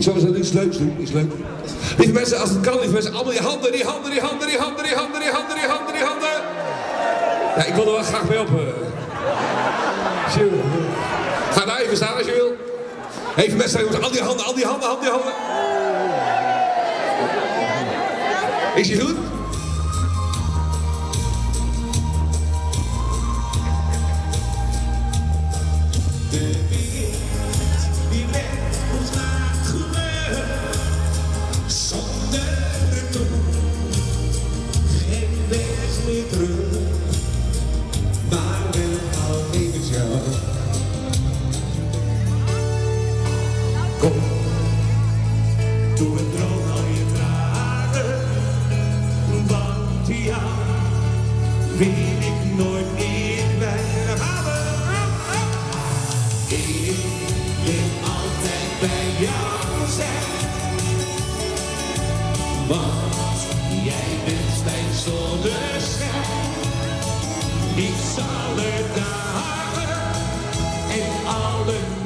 Ik zal eens iets leuks doen, iets leuk. Lieve mensen, als het kan, lieve mensen, allemaal die handen, die handen, die handen, die handen, die handen, die handen, die handen, die handen. Ja, ik wil er wel graag mee op. Ga daar even staan als je wil. Even mensen, jongens, al die handen, al die handen, al die handen. Is die goed? Kom, doe het droog al je tranen, want ja, wil ik nooit meer kwijt. Ik wil altijd bij jou zijn, want jij bent mijn zonneschijn. Ik zal er dagen en alle